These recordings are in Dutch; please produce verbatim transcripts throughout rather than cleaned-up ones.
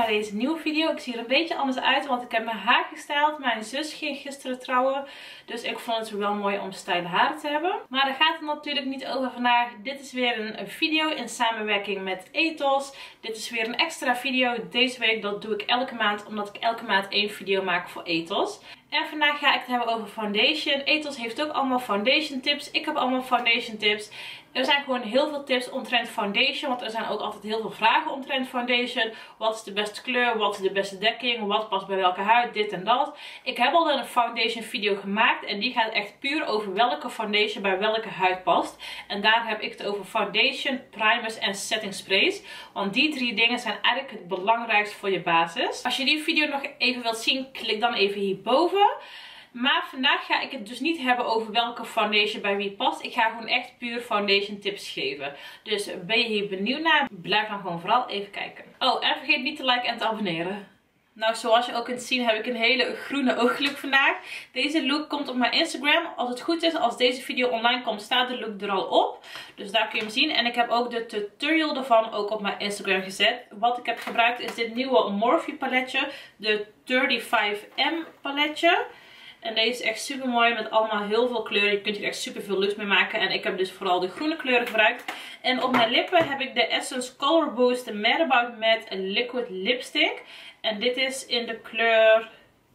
deze nieuwe video. Ik zie er een beetje anders uit, want ik heb mijn haar gestyled. Mijn zus ging gisteren trouwen, dus ik vond het wel mooi om stijle haren te hebben. Maar daar gaat het natuurlijk niet over vandaag. Dit is weer een video in samenwerking met Ethos. Dit is weer een extra video deze week. Dat doe ik elke maand, omdat ik elke maand één video maak voor Ethos. En vandaag ga ik het hebben over foundation. Ethos heeft ook allemaal foundation tips. Ik heb allemaal foundation tips. Er zijn gewoon heel veel tips omtrent foundation. Want er zijn ook altijd heel veel vragen omtrent foundation. Wat is de beste kleur? Wat is de beste dekking? Wat past bij welke huid? Dit en dat. Ik heb al een foundation video gemaakt. En die gaat echt puur over welke foundation bij welke huid past. En daar heb ik het over foundation, primers en setting sprays. Want die drie dingen zijn eigenlijk het belangrijkste voor je basis. Als je die video nog even wilt zien, klik dan even hierboven. Maar vandaag ga ik het dus niet hebben over welke foundation bij wie past. Ik ga gewoon echt puur foundation tips geven. Dus ben je hier benieuwd naar? Blijf dan gewoon vooral even kijken. Oh, en vergeet niet te liken en te abonneren. Nou, zoals je ook kunt zien heb ik een hele groene ooglook vandaag. Deze look komt op mijn Instagram. Als het goed is, als deze video online komt, staat de look er al op. Dus daar kun je hem zien. En ik heb ook de tutorial ervan ook op mijn Instagram gezet. Wat ik heb gebruikt is dit nieuwe Morphe paletje. De vijfendertig M paletje. En deze is echt super mooi met allemaal heel veel kleuren. Je kunt er echt super veel looks mee maken. En ik heb dus vooral de groene kleuren gebruikt. En op mijn lippen heb ik de Essence Color Boost Mad About Matte Liquid Lipstick. En dit is in de kleur...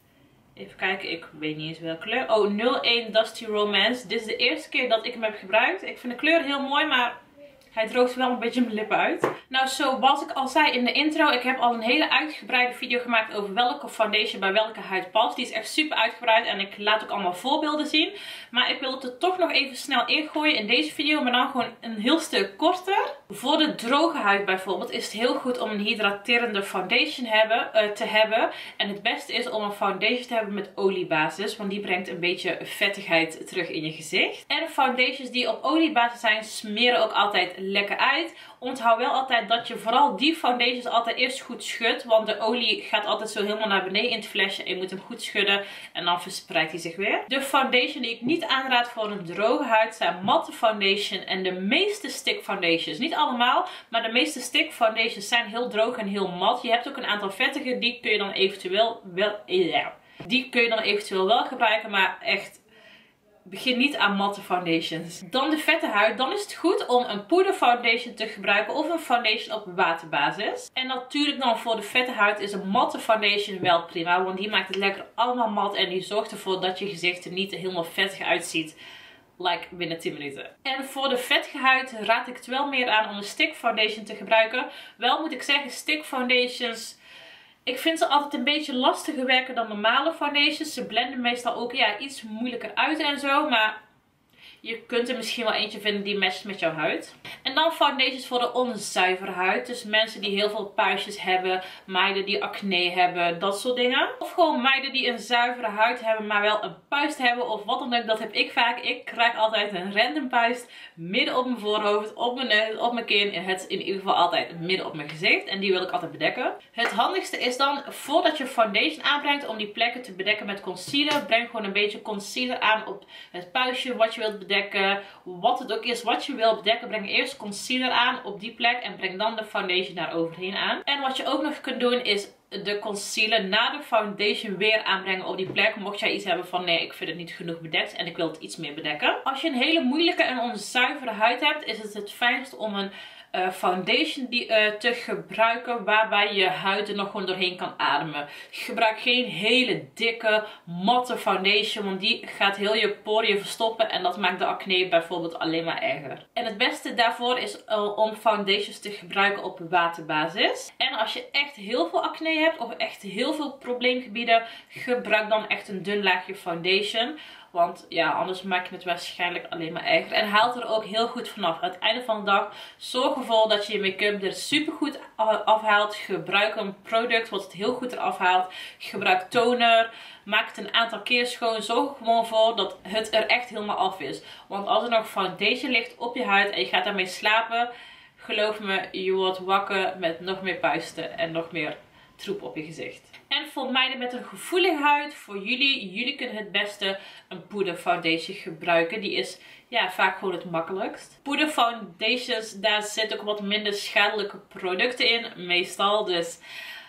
Even kijken, ik weet niet eens welke kleur. Oh, nul één Dusty Romance. Dit is de eerste keer dat ik hem heb gebruikt. Ik vind de kleur heel mooi, maar... hij droogt wel een beetje mijn lippen uit. Nou, zoals ik al zei in de intro. Ik heb al een hele uitgebreide video gemaakt over welke foundation bij welke huid past. Die is echt super uitgebreid. En ik laat ook allemaal voorbeelden zien. Maar ik wil het er toch nog even snel ingooien in deze video. Maar dan gewoon een heel stuk korter. Voor de droge huid bijvoorbeeld is het heel goed om een hydraterende foundation hebben, uh, te hebben. En het beste is om een foundation te hebben met oliebasis. Want die brengt een beetje vettigheid terug in je gezicht. En foundations die op oliebasis zijn smeren ook altijd lekker uit. Onthoud wel altijd dat je vooral die foundations altijd eerst goed schudt. Want de olie gaat altijd zo helemaal naar beneden in het flesje. En je moet hem goed schudden. En dan verspreidt hij zich weer. De foundation die ik niet aanraad voor een droge huid zijn matte foundation. En de meeste stick foundations. Niet allemaal. Maar de meeste stick foundations zijn heel droog en heel mat. Je hebt ook een aantal vettige. Die kun je dan eventueel wel... Ja, die kun je dan eventueel wel gebruiken. Maar echt... begin niet aan matte foundations. Dan de vette huid. Dan is het goed om een poeder foundation te gebruiken. Of een foundation op waterbasis. En natuurlijk dan voor de vette huid is een matte foundation wel prima. Want die maakt het lekker allemaal mat. En die zorgt ervoor dat je gezicht er niet helemaal vettig uitziet. Like binnen tien minuten. En voor de vettige huid raad ik het wel meer aan om een stick foundation te gebruiken. Wel moet ik zeggen, stick foundations... ik vind ze altijd een beetje lastiger werken dan normale foundations. Ze blenden meestal ook ja, iets moeilijker uit en zo. Maar je kunt er misschien wel eentje vinden die matcht met jouw huid. En dan foundations voor de onzuivere huid. Dus mensen die heel veel puistjes hebben. Meiden die acne hebben. Dat soort dingen. Of gewoon meiden die een zuivere huid hebben. Maar wel een puist hebben. Of wat dan ook. Dat heb ik vaak. Ik krijg altijd een random puist. Midden op mijn voorhoofd. Op mijn neus. Op mijn kin. En het in ieder geval altijd midden op mijn gezicht. En die wil ik altijd bedekken. Het handigste is dan. Voordat je foundation aanbrengt. Om die plekken te bedekken met concealer. Breng gewoon een beetje concealer aan op het puistje. Wat je wilt bedekken. Wat het ook is wat je wil bedekken. Breng eerst concealer aan op die plek. En breng dan de foundation daar overheen aan. En wat je ook nog kunt doen is de concealer na de foundation weer aanbrengen op die plek. Mocht jij iets hebben van nee, ik vind het niet genoeg bedekt. En ik wil het iets meer bedekken. Als je een hele moeilijke en onzuivere huid hebt. Is het het fijnst om een Uh, foundation die, uh, te gebruiken waarbij je huid er nog gewoon doorheen kan ademen. Gebruik geen hele dikke matte foundation, want die gaat heel je poriën verstoppen en dat maakt de acne bijvoorbeeld alleen maar erger. En het beste daarvoor is uh, om foundations te gebruiken op waterbasis. En als je echt heel veel acne hebt of echt heel veel probleemgebieden, gebruik dan echt een dun laagje foundation. Want ja, anders maak je het waarschijnlijk alleen maar erger. En haalt er ook heel goed vanaf. Aan het einde van de dag zorg ervoor dat je je make-up er super goed afhaalt. Gebruik een product wat het heel goed eraf haalt. Gebruik toner. Maak het een aantal keer schoon. Zorg er gewoon voor dat het er echt helemaal af is. Want als er nog foundation ligt op je huid en je gaat daarmee slapen. Geloof me, je wordt wakker met nog meer puisten en nog meer troep op je gezicht. En voor meiden met een gevoelige huid, voor jullie, jullie kunnen het beste een poeder foundation gebruiken. Die is ja, vaak gewoon het makkelijkst. Poeder foundations, daar zitten ook wat minder schadelijke producten in, meestal. Dus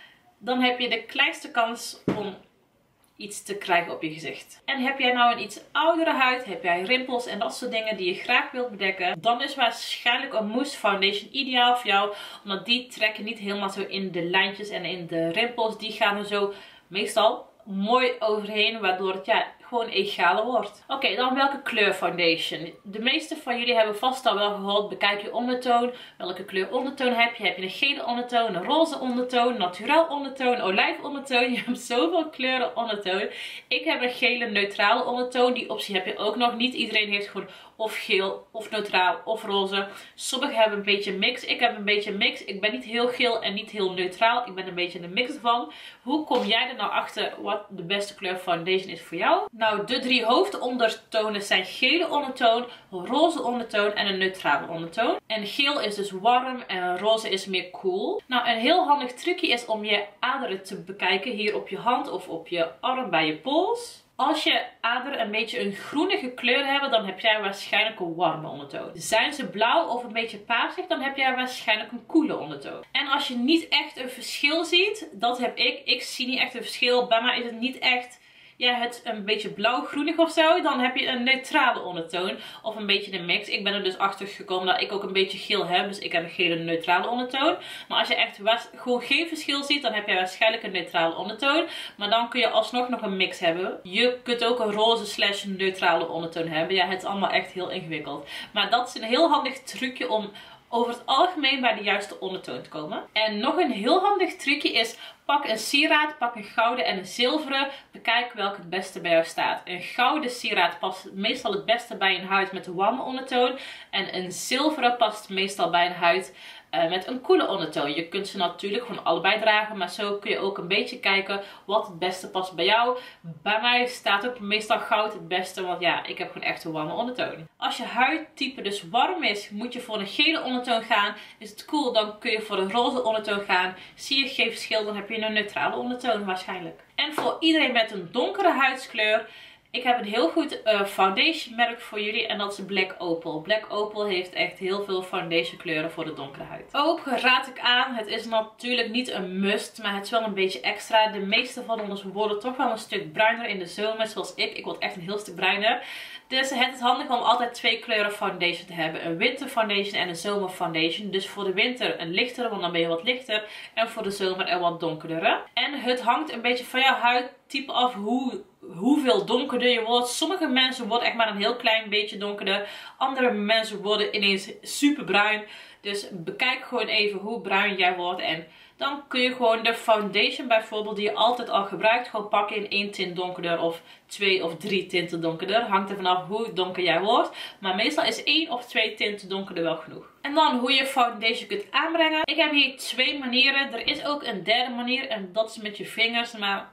dan heb je de kleinste kans om iets te krijgen op je gezicht. En heb jij nou een iets oudere huid, heb jij rimpels en dat soort dingen die je graag wilt bedekken, dan is waarschijnlijk een mousse foundation ideaal voor jou, omdat die trekken niet helemaal zo in de lijntjes en in de rimpels. Die gaan er zo meestal mooi overheen, waardoor het ja, gewoon egaler wordt. Oké, okay, dan welke kleur foundation? De meeste van jullie hebben vast al wel gehoord, bekijk je ondertoon. Welke kleur ondertoon heb je? Heb je een gele ondertoon, een roze ondertoon, naturel ondertoon, olijf ondertoon? Je hebt zoveel kleuren ondertoon. Ik heb een gele neutrale ondertoon. Die optie heb je ook nog. Niet iedereen heeft gewoon of geel, of neutraal, of roze. Sommigen hebben een beetje mix. Ik heb een beetje mix. Ik ben niet heel geel en niet heel neutraal. Ik ben een beetje een mix ervan. Hoe kom jij er nou achter wat de beste kleur foundation is voor jou? Nou, de drie hoofdondertonen zijn gele ondertoon, roze ondertoon en een neutrale ondertoon. En geel is dus warm en roze is meer cool. Nou, een heel handig trucje is om je aderen te bekijken hier op je hand of op je arm bij je pols. Als je aderen een beetje een groenige kleur hebben, dan heb jij waarschijnlijk een warme ondertoon. Zijn ze blauw of een beetje paarsig, dan heb jij waarschijnlijk een koele ondertoon. En als je niet echt een verschil ziet, dat heb ik. Ik zie niet echt een verschil. Bij mij is het niet echt ja, het een beetje blauw-groenig of zo. Dan heb je een neutrale ondertoon. Of een beetje een mix. Ik ben er dus achter gekomen dat ik ook een beetje geel heb. Dus ik heb een gele neutrale ondertoon. Maar als je echt gewoon geen verschil ziet, dan heb je waarschijnlijk een neutrale ondertoon. Maar dan kun je alsnog nog een mix hebben. Je kunt ook een roze slash neutrale ondertoon hebben. Ja, het is allemaal echt heel ingewikkeld. Maar dat is een heel handig trucje om over het algemeen bij de juiste ondertoon te komen. En nog een heel handig trucje is: pak een sieraad, pak een gouden en een zilveren. Bekijk welke het beste bij jou staat. Een gouden sieraad past meestal het beste bij een huid met een warme ondertoon. En een zilveren past meestal bij een huid uh, met een koele ondertoon. Je kunt ze natuurlijk gewoon allebei dragen. Maar zo kun je ook een beetje kijken wat het beste past bij jou. Bij mij staat ook meestal goud het beste. Want ja, ik heb gewoon echt een warme ondertoon. Als je huidtype dus warm is, moet je voor een gele ondertoon gaan. Is het cool, dan kun je voor een roze ondertoon gaan. Zie je geen verschil, dan heb je een neutrale ondertoon waarschijnlijk. En voor iedereen met een donkere huidskleur, ik heb een heel goed uh, foundation merk voor jullie en dat is Black Opal. Black Opal heeft echt heel veel foundation kleuren voor de donkere huid. Ook raad ik aan, het is natuurlijk niet een must, maar het is wel een beetje extra. De meeste van ons worden toch wel een stuk bruiner in de zomer, zoals ik. Ik word echt een heel stuk bruiner. Dus het is handig om altijd twee kleuren foundation te hebben. Een winter foundation en een zomer foundation. Dus voor de winter een lichtere, want dan ben je wat lichter. En voor de zomer een wat donkerdere. En het hangt een beetje van jouw huidtype af hoe, hoeveel donkerder je wordt. Sommige mensen worden echt maar een heel klein beetje donkerder. Andere mensen worden ineens super bruin. Dus bekijk gewoon even hoe bruin jij wordt. En dan kun je gewoon de foundation bijvoorbeeld die je altijd al gebruikt, gewoon pakken in één tint donkerder of twee of drie tinten donkerder. Hangt er vanaf hoe donker jij wordt. Maar meestal is één of twee tinten donkerder wel genoeg. En dan hoe je foundation kunt aanbrengen. Ik heb hier twee manieren. Er is ook een derde manier en dat is met je vingers. Maar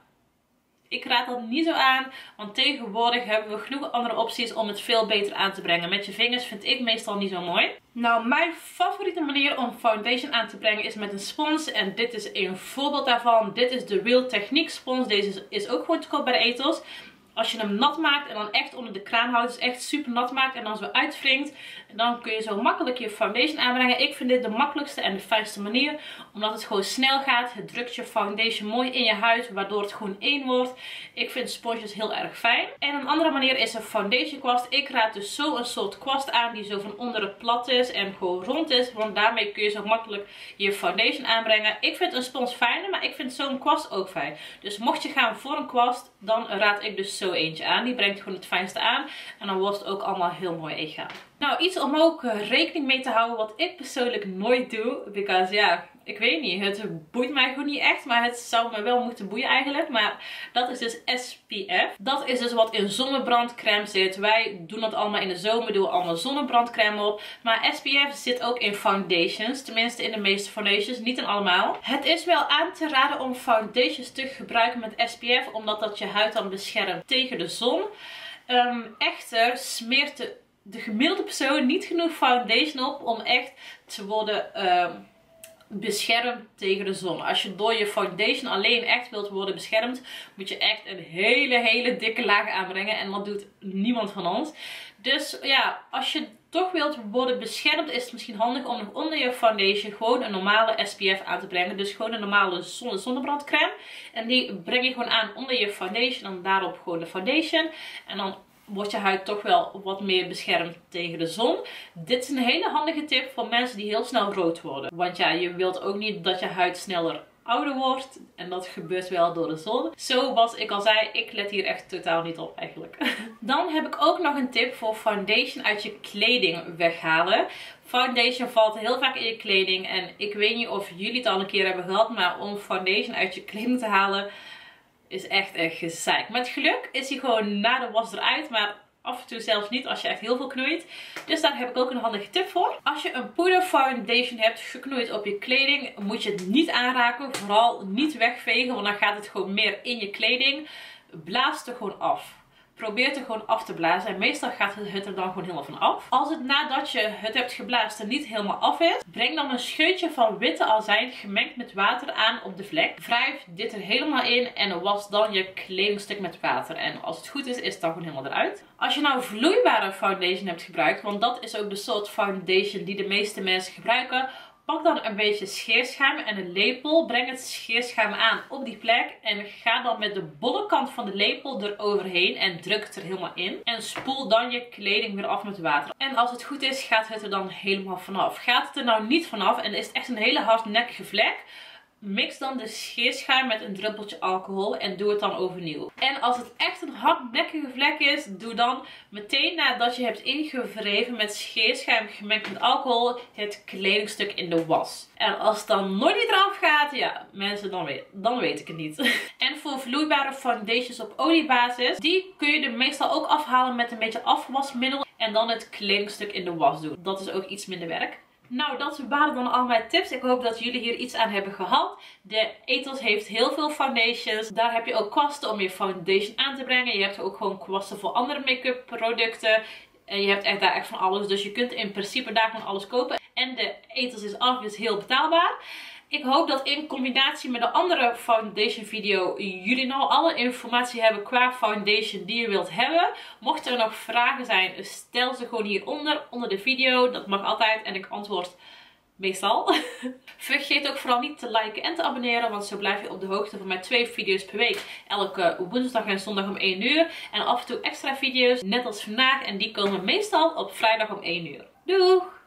ik raad dat niet zo aan, want tegenwoordig hebben we genoeg andere opties om het veel beter aan te brengen. Met je vingers vind ik meestal niet zo mooi. Nou, mijn favoriete manier om foundation aan te brengen is met een spons. En dit is een voorbeeld daarvan. Dit is de Real Technique spons. Deze is ook gewoon te koop bij de Ethos. Als je hem nat maakt en dan echt onder de kraan houdt, dus echt super nat maakt en dan zo uitwringt, dan kun je zo makkelijk je foundation aanbrengen. Ik vind dit de makkelijkste en de fijnste manier, omdat het gewoon snel gaat. Het drukt je foundation mooi in je huid, waardoor het gewoon één wordt. Ik vind sponsjes heel erg fijn. En een andere manier is een foundation kwast. Ik raad dus zo een soort kwast aan die zo van onderen plat is en gewoon rond is, want daarmee kun je zo makkelijk je foundation aanbrengen. Ik vind een spons fijner, maar ik vind zo'n kwast ook fijn. Dus mocht je gaan voor een kwast, dan raad ik dus zo eentje aan. Die brengt gewoon het fijnste aan. En dan wordt het ook allemaal heel mooi egaal. Nou, iets om ook rekening mee te houden wat ik persoonlijk nooit doe. Because ja, ik weet niet. Het boeit mij gewoon niet echt. Maar het zou me wel moeten boeien eigenlijk. Maar dat is dus S P F. Dat is dus wat in zonnebrandcrème zit. Wij doen dat allemaal in de zomer. Doen we allemaal zonnebrandcrème op. Maar S P F zit ook in foundations. Tenminste in de meeste foundations. Niet in allemaal. Het is wel aan te raden om foundations te gebruiken met S P F. Omdat dat je huid dan beschermt tegen de zon. Um, echter smeert de... de gemiddelde persoon niet genoeg foundation op om echt te worden uh, beschermd tegen de zon. Als je door je foundation alleen echt wilt worden beschermd, moet je echt een hele hele dikke laag aanbrengen. En dat doet niemand van ons. Dus ja, als je toch wilt worden beschermd, is het misschien handig om nog onder je foundation gewoon een normale S P F aan te brengen. Dus gewoon een normale zonne zonnebrandcrème. En die breng je gewoon aan onder je foundation en daarop gewoon de foundation. En dan wordt je huid toch wel wat meer beschermd tegen de zon. Dit is een hele handige tip voor mensen die heel snel rood worden. Want ja, je wilt ook niet dat je huid sneller ouder wordt. En dat gebeurt wel door de zon. Zoals ik al zei, ik let hier echt totaal niet op eigenlijk. Dan heb ik ook nog een tip voor foundation uit je kleding weghalen. Foundation valt heel vaak in je kleding. En ik weet niet of jullie het al een keer hebben gehad. Maar om foundation uit je kleding te halen is echt echt gezeik. Met geluk is hij gewoon na de was eruit. Maar af en toe zelfs niet als je echt heel veel knoeit. Dus daar heb ik ook een handige tip voor. Als je een poeder foundation hebt geknoeid op je kleding, moet je het niet aanraken. Vooral niet wegvegen, want dan gaat het gewoon meer in je kleding. Blaas er gewoon af. Probeer het er gewoon af te blazen. En meestal gaat het er dan gewoon helemaal van af. Als het nadat je het hebt geblazen er niet helemaal af is, breng dan een scheutje van witte azijn gemengd met water aan op de vlek. Wrijf dit er helemaal in en was dan je kledingstuk met water. En als het goed is, is het dan gewoon helemaal eruit. Als je nou vloeibare foundation hebt gebruikt, want dat is ook de soort foundation die de meeste mensen gebruiken. Pak dan een beetje scheerschuim en een lepel. Breng het scheerschuim aan op die plek. En ga dan met de bolle kant van de lepel eroverheen. En druk het er helemaal in. En spoel dan je kleding weer af met water. En als het goed is, gaat het er dan helemaal vanaf. Gaat het er nou niet vanaf en is het echt een hele hardnekkige vlek, mix dan de scheerschuim met een druppeltje alcohol en doe het dan overnieuw. En als het echt een hardnekkige vlek is, doe dan meteen nadat je hebt ingewreven met scheerschuim gemengd met alcohol het kledingstuk in de was. En als het dan nooit niet eraf gaat, ja mensen, dan weet, dan weet ik het niet. En voor vloeibare foundations op oliebasis, die kun je er meestal ook afhalen met een beetje afwasmiddel en dan het kledingstuk in de was doen. Dat is ook iets minder werk. Nou, dat waren dan al mijn tips. Ik hoop dat jullie hier iets aan hebben gehad. De Ethos heeft heel veel foundations. Daar heb je ook kwasten om je foundation aan te brengen. Je hebt ook gewoon kwasten voor andere make-up producten. En je hebt echt daar echt van alles. Dus je kunt in principe daar gewoon alles kopen. En de Ethos is obviously heel betaalbaar. Ik hoop dat in combinatie met de andere foundation video jullie nou alle informatie hebben qua foundation die je wilt hebben. Mocht er nog vragen zijn, stel ze gewoon hieronder, onder de video. Dat mag altijd en ik antwoord meestal. Vergeet ook vooral niet te liken en te abonneren, want zo blijf je op de hoogte van mijn twee video's per week. Elke woensdag en zondag om één uur. En af en toe extra video's, net als vandaag. En die komen meestal op vrijdag om één uur. Doeg!